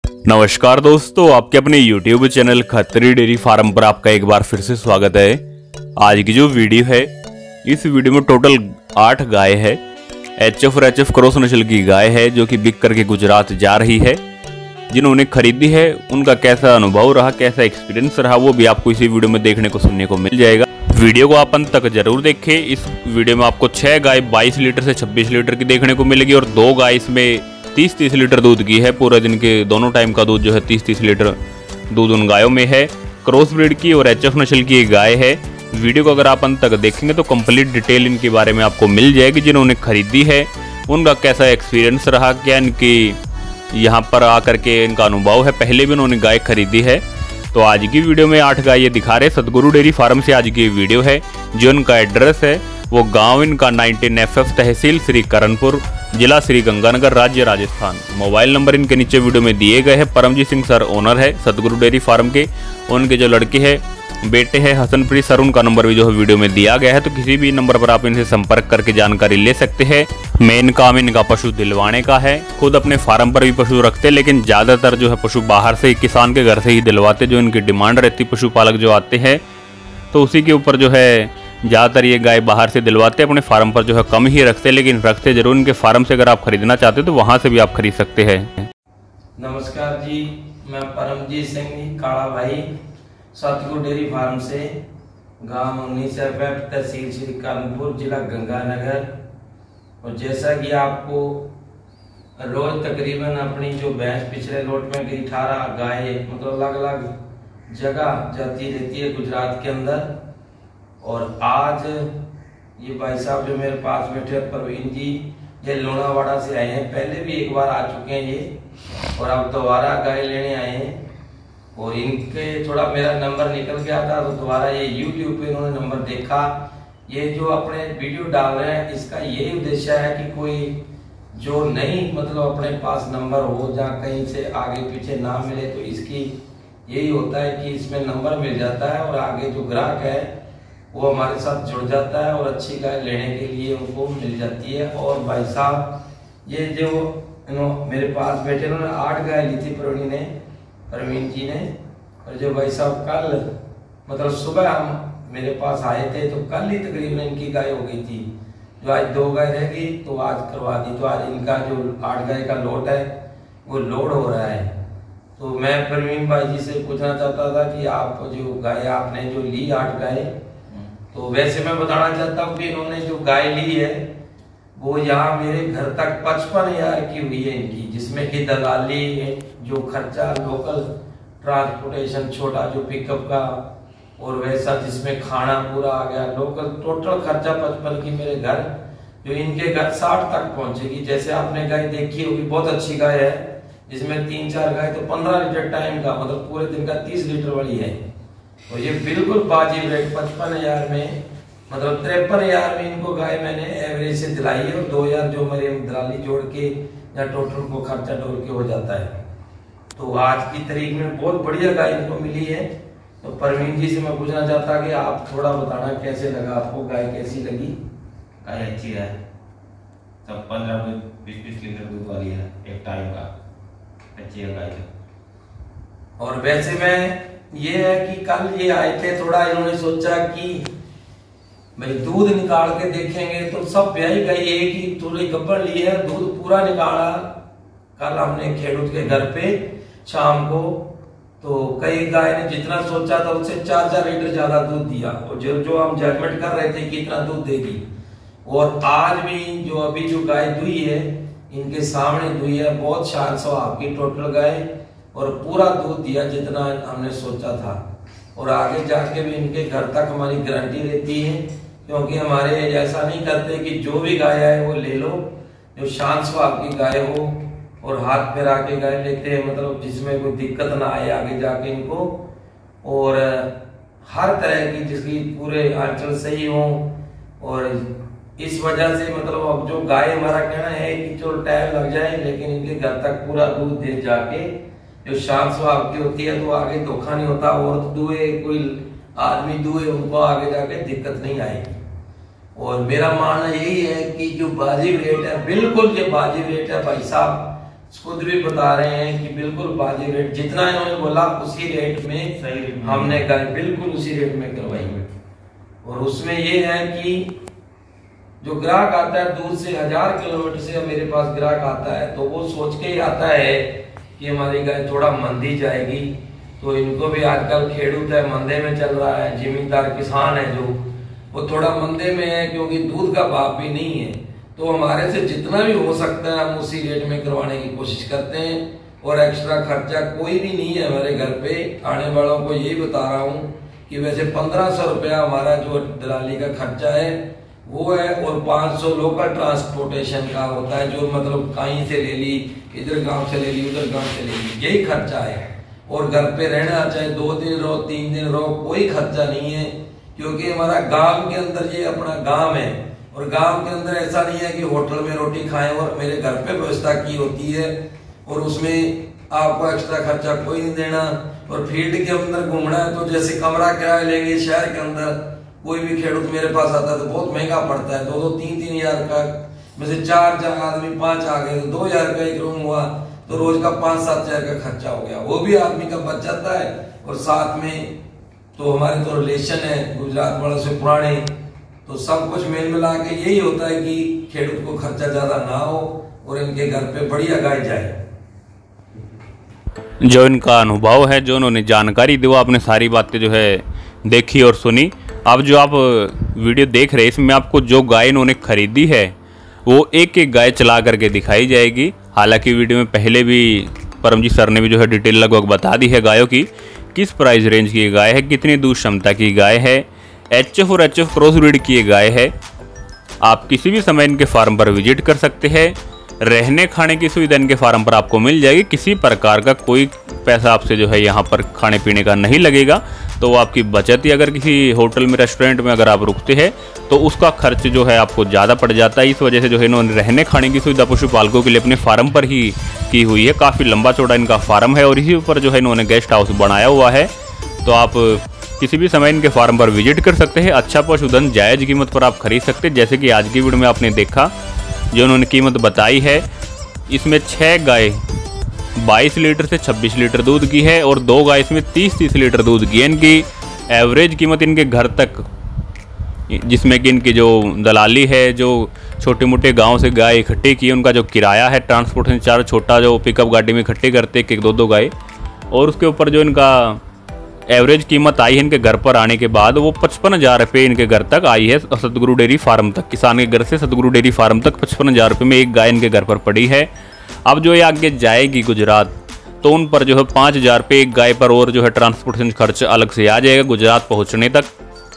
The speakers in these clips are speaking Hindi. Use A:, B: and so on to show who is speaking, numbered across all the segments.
A: नमस्कार दोस्तों, आपके अपने YouTube channel Khatri dairy farm पर आपका एक बार फिर से स्वागत है। आज की जो वीडियो है, इस वीडियो में टोटल 8 गाय है। HF और HF क्रॉस नस्ल की गाय है जो कि बिक करके गुजरात जा रही है। जिन्होंने खरीदी है उनका कैसा अनुभव रहा, कैसा एक्सपीरियंस रहा, वो भी आपको इसी वीडियो में देखने को सुनने को मिल जाएगा। वीडियो को आप अंत तक जरूर देखें। इस वीडियो में आपको 6 गाय 22 लीटर से 26 लीटर की देखने को मिलेगी और 2 गाय इसमें 30-30 लीटर दूध की है। पूरे दिन के दोनों टाइम का दूध जो है 30-30 लीटर दूध उन गायों में है। क्रॉस ब्रीड की और HF नस्ल की एक गाय है। वीडियो को अगर आप अंत तक देखेंगे तो कंप्लीट डिटेल इनके बारे में आपको मिल जाएगी। जिन्होंने खरीदी है उनका कैसा एक्सपीरियंस रहा, क्या इनकी यहाँ पर आकर के इनका अनुभव है, पहले भी उन्होंने गाय खरीदी है। तो आज की वीडियो में 8 गाय ये दिखा रहे। सतगुरु डेयरी फार्म से आज की वीडियो है। जो इनका एड्रेस है वो गांव इनका 19 FF, तहसील श्री करणपुर, जिला श्री गंगानगर, राज्य राजस्थान। मोबाइल नंबर इनके नीचे वीडियो में दिए गए हैं। परमजीत सिंह सर ओनर है सतगुरु डेयरी फार्म के। उनके जो लड़के हैं बेटे हैं हसनप्रीत सर, उनका नंबर भी जो है वीडियो में दिया गया है। तो किसी भी नंबर पर आप इनसे संपर्क करके जानकारी ले सकते हैं। मेन काम इनका पशु दिलवाने का है। खुद अपने फार्म पर भी पशु रखते, लेकिन ज्यादातर जो है पशु बाहर से ही, किसान के घर से ही दिलवाते। जो इनकी डिमांड रहती पशुपालक जो आते हैं तो उसी के ऊपर जो है ज़्यादातर ये गाय बाहर से दिलवाते। अपने फार्म पर जो है कम ही रखते, लेकिन रखते जरूर इनके फार्म से। अगर आप खरीदना चाहते हो तो वहाँ से भी आप खरीद सकते हैं।
B: नमस्कार जी, मैं परमजीत सिंह काला भाई, सतगुरु डेयरी फार्म से, गांव 19 FF, तहसील श्री कानपुर, जिला गंगानगर। और जैसा कि आपको रोज तकरीबन अपनी जो भैंस पिछले लोट में गई 18 गाय मतलब अलग अलग जगह जाती रहती है गुजरात के अंदर। और आज ये भाई साहब जो मेरे पास बैठे प्रवीण जी, ये लोनावाड़ा से आए हैं। पहले भी एक बार आ चुके हैं ये, और अब दोबारा गाय लेने आए हैं। और इनके थोड़ा मेरा नंबर निकल गया था तो दोबारा ये YouTube पे इन्होंने नंबर देखा। ये जो अपने वीडियो डाल रहे हैं इसका यही उद्देश्य है कि कोई जो नहीं मतलब अपने पास नंबर हो, जहाँ कहीं से आगे पीछे ना मिले, तो इसकी यही होता है कि इसमें नंबर मिल जाता है और आगे जो ग्राहक है वो हमारे साथ जुड़ जाता है और अच्छी गाय लेने के लिए उनको मिल जाती है। और भाई साहब ये जो मेरे पास बैठे, उन्होंने 8 गाय ली थी प्रवीण जी ने। और जो भाई साहब कल मतलब सुबह हम मेरे पास आए थे तो कल ही तकरीबन इनकी गाय हो गई थी। जो आज 2 गाय रह गई तो आज करवा दी। तो आज इनका जो 8 गाय का लोड है वो लोड हो रहा है। तो मैं प्रवीण भाई जी से पूछना चाहता था कि आप जो गाय आपने जो ली 8 गाय, तो वैसे मैं बताना चाहता हूँ कि इन्होंने जो गाय ली है वो यहाँ मेरे घर तक 55,000 की हुई है इनकी, जिसमें कि दलाली, जो खर्चा, लोकल ट्रांसपोर्टेशन, छोटा जो पिकअप का, और वैसा जिसमें खाना पूरा आ गया, लोकल टोटल खर्चा 55 की मेरे घर, जो इनके घर 60 तक पहुंचेगी। जैसे आपने गाय देखी होगी, बहुत अच्छी गाय है, जिसमें 3-4 गाय तो 15 लीटर टाइम का मतलब पूरे दिन का 30 लीटर वाली है। और ये बिल्कुल बाजी रेट 55,000 में मतलब 53,000 में इनको गाय मैंने एवरेज से दिलाई है। और 2,000 जो मेरे दलाली जोड़ के या टोटल को खर्चा जोड़ के हो जाता है। तो आज की तारीख में बहुत बढ़िया गाय इनको मिली है। तो परवीन जी से मैं पूछना चाहता कि आप थोड़ा बताना कैसे लगा आपको, गाय कैसी लगी?
C: गाय अच्छी है, सब 15-20 लीटर दूध वाली है एक टाइम का, अच्छी है गाय।
B: और वैसे में ये है कि कल ये आए थे, थोड़ा इन्होंने सोचा कि भाई दूध निकाल के देखेंगे, तो सब ब्याही गाय एक ही थोड़ी गब्बर ली है, दूध पूरा निकाला कल हमने खेडूत के घर पे शाम को। तो कई गाय ने जितना सोचा था उससे 4-4 लीटर ज्यादा दूध दिया। और जो हम जजमेंट कर रहे थे कि इतना दूध देगी, और आज भी जो अभी जो गाय दुई है इनके सामने दुई है, बहुत शान स्वभाव की टोटल गाय, और पूरा दूध दिया जितना हमने सोचा था। और आगे जाके भी इनके घर तक हमारी गारंटी रहती है, क्योंकि हमारे ऐसा नहीं करते कि जो भी गाय है वो ले लो, जो शांत स्वभाव की गाय हो और हाथ पैर आके गाय लेते हैं, मतलब जिसमें कोई दिक्कत ना आए आगे जाके इनको, और हर तरह की जिसकी पूरे आंचल सही हो। और इस वजह से मतलब अब जो गाय हमारा कहना है कि चलो टाइम लग जाए, लेकिन इनके घर तक पूरा दूध दे जाके, जो शांत स्वभाव की होती है तो आगे धोखा नहीं होता। और दुए कोई आदमी दुए उनको आगे जाके दिक्कत नहीं आएगी। और मेरा मानना यही है कि जो वाजिब रेट है, बिल्कुल जो वाजिब रेट है भाई साहब, खुद भी बता रहे हैं कि बिल्कुल बाजी रेट, जितना इन्होंने बोला उसी रेट में
C: सही रेट में
B: हमने गाय बिल्कुल उसी रेट में करवाई है। और उसमें ये है कि जो ग्राहक आता है दूर से 1000 किलोमीटर से मेरे पास ग्राहक आता है, तो वो सोच के ही आता है कि हमारी गाय थोड़ा मंदी जाएगी। तो इनको भी आजकल खेडूत है, मंदे में चल रहा है, जिम्मेदार किसान है जो वो थोड़ा मंदे में है, क्योंकि दूध का भाव भी नहीं है। तो हमारे से जितना भी हो सकता है हम उसी रेट में करवाने की कोशिश करते हैं। और एक्स्ट्रा खर्चा कोई भी नहीं है हमारे घर पे। आने वालों को यही बता रहा हूँ कि वैसे 1500 रुपया हमारा जो दलाली का खर्चा है वो है, और 500 लोकल ट्रांसपोर्टेशन का होता है, जो मतलब कहीं से ले ली, इधर गांव से ले ली, उधर गांव से ले ली, यही खर्चा है। और घर पे रहना चाहे 2 दिन रहो 3 दिन रहो, कोई खर्चा नहीं है, क्योंकि हमारा गांव के अंदर ये अपना गांव है। और गांव के अंदर ऐसा नहीं है कि होटल में रोटी खाएं, और मेरे घर पे व्यवस्था की होती है, और उसमें आपको एक्स्ट्रा खर्चा कोई नहीं देना। और फील्ड के अंदर घूमना है तो जैसे कमरा किराया लेंगे शहर के अंदर, कोई भी खेडूत मेरे पास आता है तो बहुत महंगा पड़ता है, 2-3 हजार का, में से 4 आदमी 5 आ गए तो 2000 का एक रूम हुआ, तो रोज का 5-7 हजार का खर्चा हो गया, वो भी आदमी का बच जाता है। और साथ में तो हमारे तो रिलेशन है गुजरात वालों से पुराने, तो सब कुछ मेल मिला के यही होता है कि खेडूत को खर्चा ज्यादा ना हो और इनके घर पे बढ़िया गाय जाए।
A: जो इनका अनुभव है, जो उन्होंने जानकारी दी, वो आपने सारी बातें जो है देखी और सुनी। अब जो आप वीडियो देख रहे हैं इसमें आपको जो गाय इन्होंने खरीदी है वो एक एक गाय चला करके दिखाई जाएगी। हालांकि वीडियो में पहले भी परमजीत सर ने भी जो है डिटेल लगभग बता दी है गायों की, किस प्राइस रेंज की गाय है, कितनी दूध क्षमता की गाय है, HF और HF क्रॉस ब्रीड की गाय है। आप किसी भी समय इनके फार्म पर विजिट कर सकते हैं। रहने खाने की सुविधा इनके फार्म पर आपको मिल जाएगी। किसी प्रकार का कोई पैसा आपसे जो है यहाँ पर खाने पीने का नहीं लगेगा, तो वो आपकी बचत ही, अगर किसी होटल में रेस्टोरेंट में अगर आप रुकते हैं तो उसका खर्च जो है आपको ज़्यादा पड़ जाता है। इस वजह से जो है इन्होंने रहने खाने की सुविधा पशुपालकों के लिए अपने फार्म पर ही की हुई है। काफ़ी लंबा चौड़ा इनका फार्म है और इसी ऊपर जो है इन्होंने गेस्ट हाउस बनाया हुआ है। तो आप किसी भी समय इनके फार्म पर विजिट कर सकते हैं। अच्छा पशुधन जायज़ कीमत पर आप खरीद सकते हैं। जैसे कि आज की वीडियो में आपने देखा जो उन्होंने कीमत बताई है, इसमें 6 गाय 22 लीटर से 26 लीटर दूध की है और 2 गाय इसमें 30-30 लीटर दूध की है। इनकी एवरेज कीमत इनके घर तक, जिसमें कि इनकी जो दलाली है, जो छोटे मोटे गांव से गाय इकट्ठी की, उनका जो किराया है ट्रांसपोर्टेशन चार्ज, छोटा जो पिकअप गाड़ी में इकट्ठी करते एक 2-2 गाय, और उसके ऊपर जो इनका एवरेज कीमत आई है इनके घर पर आने के बाद वो 55,000 रुपये इनके घर तक आई है। सतगुरु डेयरी फार्म तक, किसान के घर से सतगुरु डेयरी फार्म तक 55,000 रुपये में एक गाय इनके घर पर पड़ी है। अब जो ये आगे जाएगी गुजरात, तो उन पर जो है 5,000 रुपये एक गाय पर और जो है ट्रांसपोर्टेशन खर्च अलग से आ जाएगा गुजरात पहुंचने तक।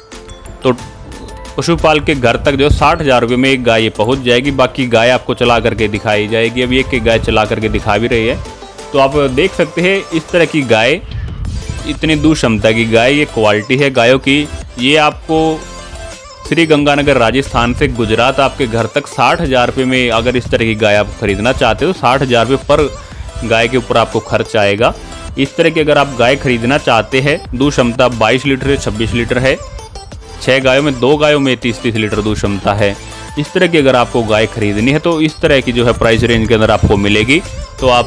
A: तो पशुपाल के घर तक जो 60,000 रुपये में एक गाय पहुंच जाएगी। बाकी गाय आपको चला करके दिखाई जाएगी। अभी एक गाय चला करके दिखा भी रही है। तो आप देख सकते हैं इस तरह की गाय, इतनी दूध क्षमता की गाय, ये क्वालिटी है गायों की। ये आपको श्री गंगानगर राजस्थान से गुजरात आपके घर तक 60,000 रुपये में, अगर इस तरह की गाय आप खरीदना चाहते हो, 60,000 रुपये पर गाय के ऊपर आपको खर्च आएगा। इस तरह की अगर आप गाय खरीदना चाहते हैं, दूध क्षमता 22 लीटर से 26 लीटर है, 6 गायों में 2 गायों में 30-30 लीटर दूध क्षमता है। इस तरह की अगर आपको गाय खरीदनी है तो इस तरह की जो है प्राइस रेंज के अंदर आपको मिलेगी। तो आप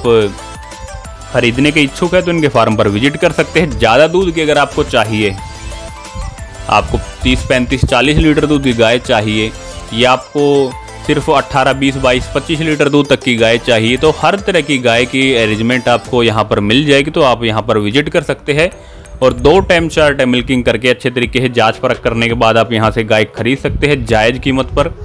A: खरीदने के इच्छुक है तो इनके फार्म पर विजिट कर सकते हैं। ज़्यादा दूध की अगर आपको चाहिए, आपको 30-35-40 लीटर दूध की गाय चाहिए, या आपको सिर्फ 18, 20, 22, 25 लीटर दूध तक की गाय चाहिए, तो हर तरह की गाय की अरेंजमेंट आपको यहाँ पर मिल जाएगी। तो आप यहाँ पर विजिट कर सकते हैं और 2 टाइम 4 टाइम मिल्किंग करके अच्छे तरीके से जाँच परख करने के बाद आप यहाँ से गाय खरीद सकते हैं जायज़ कीमत पर।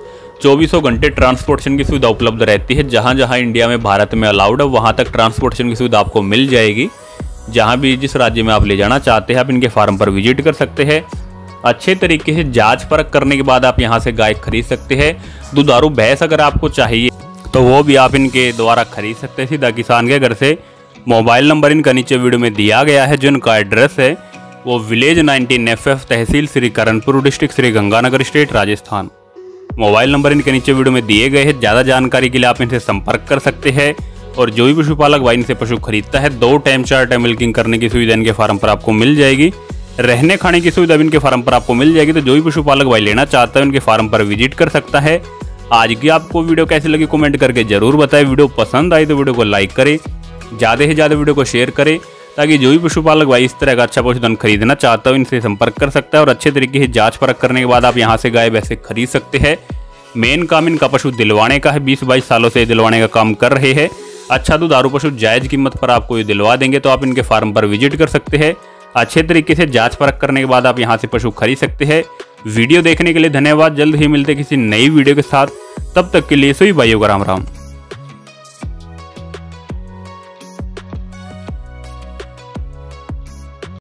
A: 24 घंटे ट्रांसपोर्टेशन की सुविधा उपलब्ध रहती है। जहाँ जहाँ इंडिया में, भारत में अलाउड है, वहाँ तक ट्रांसपोर्टेशन की सुविधा आपको मिल जाएगी। जहाँ भी, जिस राज्य में आप ले जाना चाहते हैं, आप इनके फार्म पर विजिट कर सकते हैं। अच्छे तरीके से जांच परख करने के बाद आप यहाँ से गाय खरीद सकते हैं। दुधारू भैंस अगर आपको चाहिए तो वो भी आप इनके द्वारा खरीद सकते हैं सीधा किसान के घर से। मोबाइल नंबर इनका नीचे वीडियो में दिया गया है। जो इनका एड्रेस है वो village 19 FF, tehsil Sri Karanpur, district Sri Ganganagar, state Rajasthan. Mobile number इनके नीचे वीडियो में दिए गए हैं। ज़्यादा जानकारी के लिए आप इनसे संपर्क कर सकते हैं। और जो भी पशुपालक भाई इनसे पशु खरीदता है, 2 टाइम 4 टाइम मिल्किंग करने की सुविधा इनके फार्म पर आपको मिल जाएगी। रहने खाने की सुविधा भी इनके फार्म पर आपको मिल जाएगी। तो जो भी पशुपालक भाई लेना चाहता है उनके फार्म पर विजिट कर सकता है। आज की आपको वीडियो कैसी लगी कमेंट करके जरूर बताएं। वीडियो पसंद आई तो वीडियो को लाइक करें, ज़्यादा से ज़्यादा वीडियो को शेयर करें, ताकि जो भी पशुपालक भाई इस तरह का अच्छा पशुधन खरीदना चाहता हो इनसे संपर्क कर सकता है और अच्छे तरीके से जांच परख करने के बाद आप यहां से गाय भैंसे खरीद सकते हैं। मेन काम इनका पशु दिलवाने का है, 20-22 सालों से दिलवाने का काम कर रहे हैं। अच्छा दुधारू पशु जायज़ कीमत पर आपको ये दिलवा देंगे, तो आप इनके फार्म पर विजिट कर सकते हैं। अच्छे तरीके से जांच परख करने के बाद आप यहां से पशु खरीद सकते हैं। वीडियो देखने के लिए धन्यवाद। जल्द ही मिलते किसी नई वीडियो के साथ, तब तक के लिए सभी भाइयों का राम राम।